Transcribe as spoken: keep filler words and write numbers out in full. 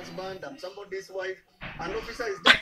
husband, I'm somebody's wife. An officer is there